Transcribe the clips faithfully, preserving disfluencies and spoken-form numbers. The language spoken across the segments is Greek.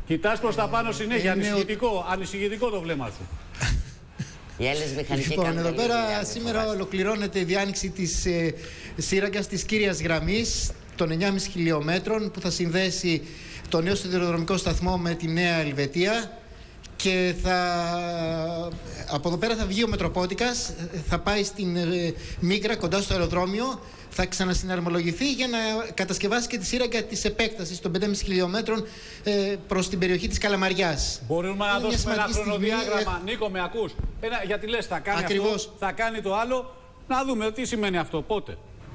Κοιτάς προς τα πάνω συνέχεια, είναι ανησυχητικό, ο... ανησυχητικό το βλέμμα σου. Οι Έλληνες μηχανικοί Λοιπόν, κάνουν εδώ καλή πέρα δουλειά, σήμερα ολοκληρώνεται η διάνοιξη της ε, σύραγγας της κύριας γραμμής των εννιά κόμμα πέντε χιλιόμετρων που θα συνδέσει το νέο σιδηροδρομικό σταθμό με τη Νέα Ελβετία. Και θα, από εδώ πέρα θα βγει ο Μετροπόντικας, θα πάει στην ε, Μίκρα κοντά στο αεροδρόμιο, θα ξανασυναρμολογηθεί για να κατασκευάσει και τη σύραγγα της επέκτασης των πέντε κόμμα πέντε χιλιόμετρων ε, προς την περιοχή της Καλαμαριάς. Μπορούμε να δώσουμε ένα χρονοδιάγραμμα. Στιγμή, Νίκο, με ακούς? Ένα, γιατί λες θα κάνει Ακριβώς. αυτό, θα κάνει το άλλο. Να δούμε τι σημαίνει αυτό, πότε.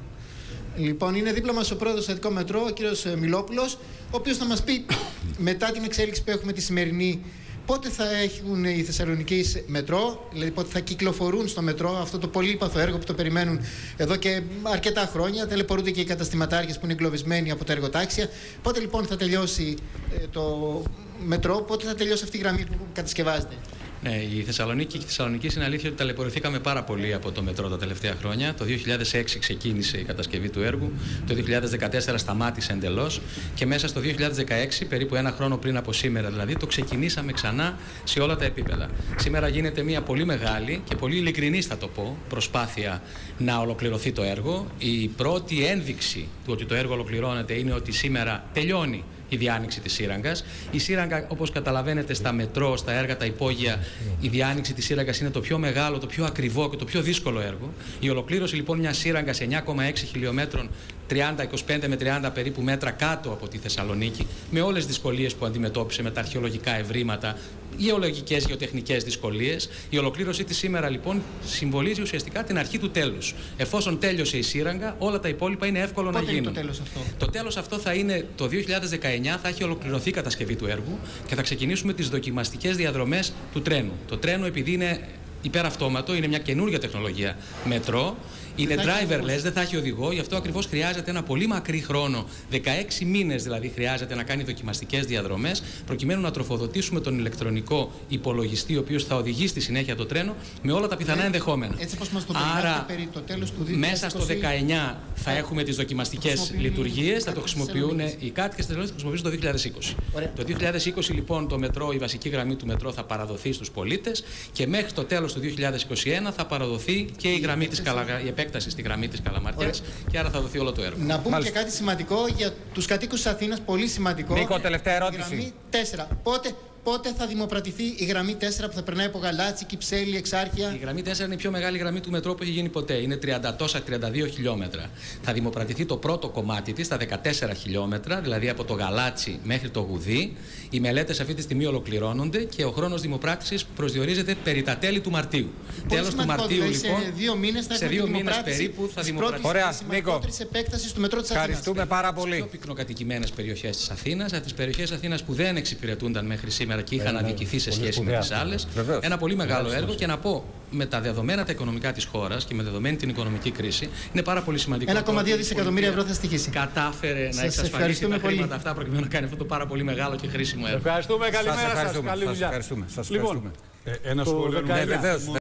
Λοιπόν, είναι δίπλα μας ο πρόεδρος του Αττικό Μετρό, ο κύριος Μιλόπουλος, ο οποίος θα μας πει μετά την εξέλιξη που έχουμε τη σημερινή, πότε θα έχουν οι Θεσσαλονικείς μετρό, δηλαδή πότε θα κυκλοφορούν στο μετρό αυτό το πολύπαθο έργο που το περιμένουν εδώ και αρκετά χρόνια. Τελεπορούνται και οι καταστηματάρχες που είναι εγκλωβισμένοι από τα εργοτάξια. Πότε λοιπόν θα τελειώσει ε, το μετρό, πότε θα τελειώσει αυτή η γραμμή που κατασκευάζεται? Ναι, η Θεσσαλονίκη και η Θεσσαλονίκη είναι αλήθεια ότι ταλαιπωρηθήκαμε πάρα πολύ από το μετρό τα τελευταία χρόνια. Το δύο χιλιάδες έξι ξεκίνησε η κατασκευή του έργου, το δύο χιλιάδες δεκατέσσερα σταμάτησε εντελώς και μέσα στο δύο χιλιάδες δεκαέξι, περίπου ένα χρόνο πριν από σήμερα δηλαδή, το ξεκινήσαμε ξανά σε όλα τα επίπεδα. Σήμερα γίνεται μια πολύ μεγάλη και πολύ ειλικρινή, θα το πω, προσπάθεια να ολοκληρωθεί το έργο. Η πρώτη ένδειξη του ότι το έργο ολοκληρώνεται είναι ότι σήμερα τελειώνει η διάνοιξη της σύραγγας. Η σύραγγα, όπως καταλαβαίνετε, στα μετρό, στα έργα τα υπόγεια, η διάνοιξη της σύραγγας είναι το πιο μεγάλο, το πιο ακριβό και το πιο δύσκολο έργο. Η ολοκλήρωση λοιπόν μιας σύραγγας εννιά κόμμα έξι χιλιόμετρων, τριάντα, είκοσι πέντε με τριάντα περίπου μέτρα κάτω από τη Θεσσαλονίκη, με όλες τις δυσκολίες που αντιμετώπισε, με τα αρχαιολογικά ευρήματα, γεωλογικές, γεωτεχνικές δυσκολίες. Η ολοκλήρωσή της σήμερα λοιπόν συμβολίζει ουσιαστικά την αρχή του τέλους. Εφόσον τέλειωσε η σύραγγα, όλα τα υπόλοιπα είναι εύκολο Πότε να γίνουν. είναι το τέλος αυτό? Το τέλος αυτό θα είναι το δύο χιλιάδες δεκαεννιά, θα έχει ολοκληρωθεί η κατασκευή του έργου και θα ξεκινήσουμε τις δοκιμαστικές διαδρομές του τρένου. Το τρένο, επειδή είναι υπεραυτόματο, είναι μια καινούργια τεχνολογία μετρό. Είναι driverless, δεν θα έχει οδηγό, γι' αυτό ακριβώς χρειάζεται ένα πολύ μακρύ χρόνο, δεκαέξι μήνες δηλαδή χρειάζεται να κάνει δοκιμαστικές διαδρομές, προκειμένου να τροφοδοτήσουμε τον ηλεκτρονικό υπολογιστή, ο οποίος θα οδηγεί στη συνέχεια το τρένο με όλα τα πιθανά ενδεχόμενα. Έτσι όπως μας το Άρα, περί το τέλος του δύο χιλιάδες είκοσι, μέσα στο δεκαεννιά θα έχουμε τις δοκιμαστικές λειτουργίες, θα το χρησιμοποιούν οι κάτοικες της Θεσσαλονίκης, θα χρησιμοποιήσουν το δύο χιλιάδες είκοσι. Ωραία. Το δύο χιλιάδες είκοσι λοιπόν το μετρό, η βασική γραμμή του μετρό θα παραδοθεί στους πολίτες και μέχρι το τέλος του δύο χιλιάδες είκοσι ένα θα παραδοθεί και η, γραμμή της Καλα... η επέκταση στη γραμμή της Καλαμαριάς και άρα θα δοθεί όλο το έργο. Να πούμε Μάλιστα. και κάτι σημαντικό για τους κατοίκους της Αθήνας, πολύ σημαντικό. Νίκο, τελευταία Η ερώτηση. γραμμή τέσσερα. Πότε, πότε θα δημοπρατηθεί η γραμμή τέσσερα που θα περνάει από Γαλάτσι, Κυψέλη, Εξάρχεια? Η γραμμή τέσσερα είναι η πιο μεγάλη γραμμή του μετρό που έχει γίνει ποτέ. Είναι τριάντα τόσα τριάντα δύο χιλιόμετρα. Θα δημοπρατηθεί το πρώτο κομμάτι της, τα δεκατέσσερα χιλιόμετρα, δηλαδή από το Γαλάτσι μέχρι το Γουδί. Οι μελέτες αυτή τη στιγμή ολοκληρώνονται και ο χρόνος δημοπράτησης προσδιορίζεται περί τα τέλη του Μαρτίου. Τέλος του Μαρτίου, δηλαδή, λοιπόν. Σε δύο μήνες θα σε έχουμε δύο τη μήνες δημοπράτηση περίπου θα της δημοπρατηθεί. πρώτης Ωραία, και σημαντικότερης επέκτασης του μετρό της Αθήνας. Ευχαριστούμε πάρα Πιο πολύ. πυκνοκατοικημένες περιοχές της Αθήνας, από τις περιοχές της Αθήνας που δεν εξυπηρετούνταν μέχρι σήμερα και είχαν αδικηθεί σε σχέση με τις άλλες. Βεβαίως. Ένα πολύ μεγάλο έργο και να πω με τα δεδομένα τα οικονομικά της χώρας και με δεδομένη την οικονομική κρίση, είναι πάρα πολύ σημαντικό. ένα κόμμα δύο ότι η δισεκατομμύρια ευρώ πολιτεία θα στοιχήσει. Κατάφερε Σας να εξασφαλίσει ευχαριστούμε τα πολύ. χρήματα αυτά προκειμένου να κάνει αυτό το πάρα πολύ μεγάλο και χρήσιμο έργο. Ευχαριστούμε, καλημέρα σας, ευχαριστούμε. καλή Σας δουλειά. ευχαριστούμε. Σας Λοιπόν, ευχαριστούμε. Ε, ένα το σχόλιο. δεκαεννιά. Ναι, βεβαίως.